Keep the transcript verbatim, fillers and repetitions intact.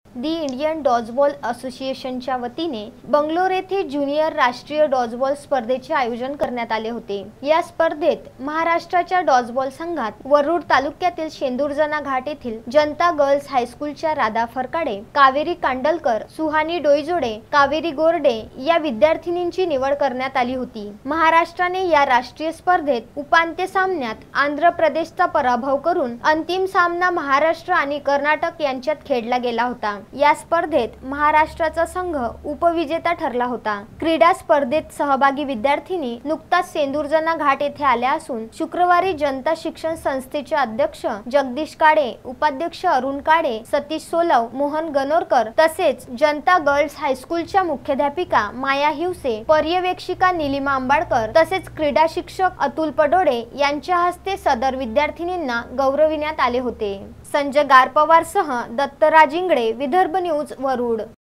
दी Indian dodgeball असोसिएशनच्या वतीने बंगलोर येथे ज्युनियर राष्ट्रीय डॉजबॉल स्पर्धेचे आयोजन करण्यात आले होते। या स्पर्धेत महाराष्ट्राच्या डॉजबॉल संघात वरुड तालुक्यातील शेंदूरजना घाट येथील जनता गर्ल्स हायस्कूलच्या राधा फरकाडे, कावेरी कांडलकर, सुहानी डोईजोडे, कावेरी गोरडे या विद्यार्थिनींची निवड करण्यात आली होती। महाराष्ट्राने या राष्ट्रीय स्पर्धेत उपांत्य सामन्यात आंध्र प्रदेशचा पराभव करून अंतिम सामना महाराष्ट्र आणि कर्नाटक यांच्यात खेळला गेला होता। या स्पर्धेत महाराष्ट्राचा संघ उपविजेता ठरला होता। क्रीडा स्पर्धेत सहभागी विद्यार्थिनी नुकताच शेंदूरजना घाट येथे आल्या असून शुक्रवारी जनता शिक्षण संस्थेचे अध्यक्ष जगदीश काळे, उपाध्यक्ष अरुण काळे, सतीश सोलव, मोहन गणोरकर तसेच जनता गर्ल्स हायस्कूलच्या मुख्याध्यापिका माया हिवसे, पर्यवेक्षिका निलिमा आंबाडकर तसेच क्रीडा शिक्षक अतुल पडोळे यांच्या हस्ते सदर विद्यार्थिनींना गौरविण्यात आले होते। संजय गारपवार सह दत्त राजिंगडे, विदर्भ न्यूज, वरुड।